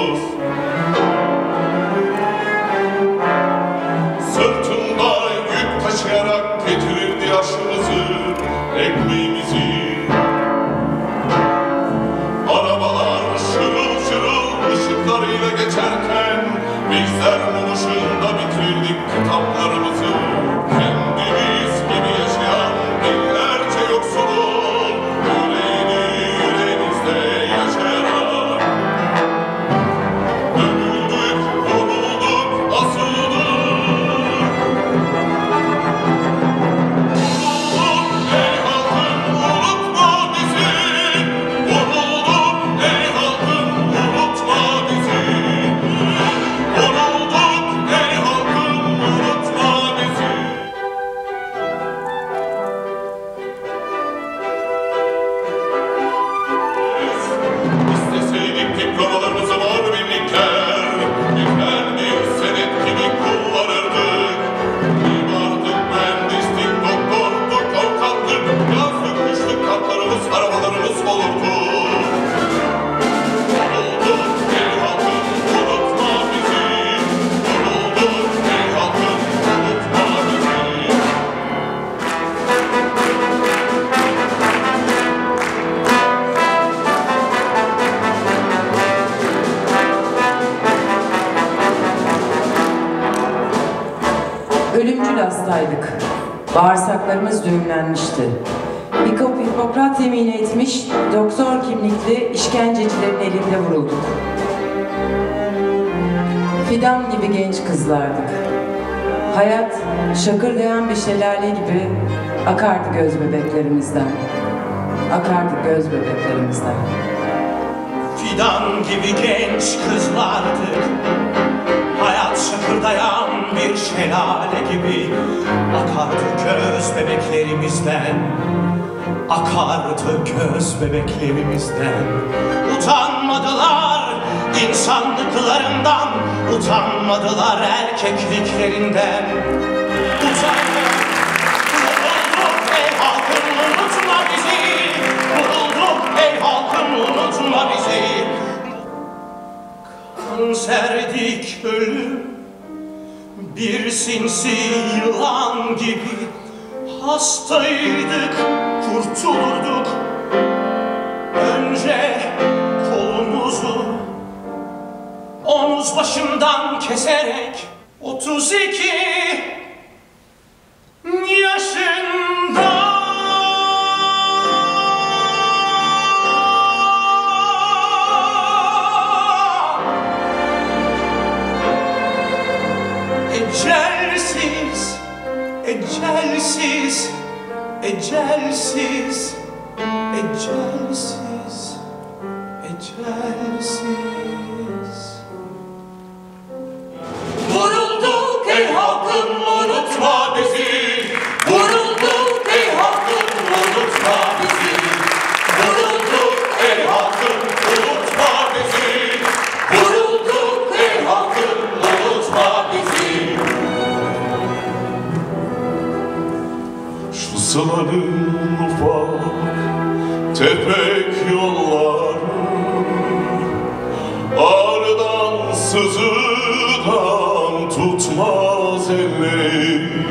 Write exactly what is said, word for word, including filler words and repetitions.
Sırtında yük taşıyarak getirirdi aşımızı, ekmeğimizi. Arabalar şırıl şırıl ışıklarıyla geçerken bizler mum ışığında bitirdik kitaplarımızı. Kendimiz gibi yaşayan binlerce yoksulun yüreğini yüreğimizde yaşayarak dövüldük, vurulduk, asıldık. Vurulduk ey halkım, unutma bizi. Vurulduk ey halkım, unutma bizi. Vurulduk ey halkım, unutma bizi. İsteseydik diplomalarımızı mor birlikler, diken bir senet gibi kullanırdık. Mimardık, mühendislik, doktorluk, avukatlık, yazlık, kışlık katlarımız, arabalarımız olurdu. Vurulduk ey halkım, unutma bizi. Vurulduk ey halkım, unutma bizi. Ölümcül hastaydık. Bağırsaklarımız düğümlenmişti. Hipok- Hipokrat yemini etmiş, doktor kimlikli işkencecilerin elinde vurulduk. Fidan gibi genç kızlardık. Hayat şakırdayan bir şelale gibi akardı göz bebeklerimizden. Akardı göz bebeklerimizden. Fidan gibi genç kızlardık. Hayat şakırdayan bir şelale gibi akardı göz bebeklerimizden. Akardı göz bebeklerimizden. Utanmadılar insanlıklarından, utanmadılar erkekliklerinden. Utanmadılar. Vurulduk ey halkım, unutma bizi. Vurulduk ey halkım, unutma bizi. Kanserdik ölüm, bir sinsi yılan gibi. Hastaydık, kurtulurduk. Önce kolumuzu omuz başından keserek otuz iki yaşında ecelsiz, ecelsiz, ecelsiz, ecelsiz, ecelsiz. Vurulduk ey halkım, unutma bizi. Vurulduk ey halkım, unutma bizi. Vurulduk ey halkım, unutma bizi. Vurulduk ey halkım, unutma bizi. Şu sılanın ufak tepek yolları, ağrıdan sızıdan tutmaz elleri.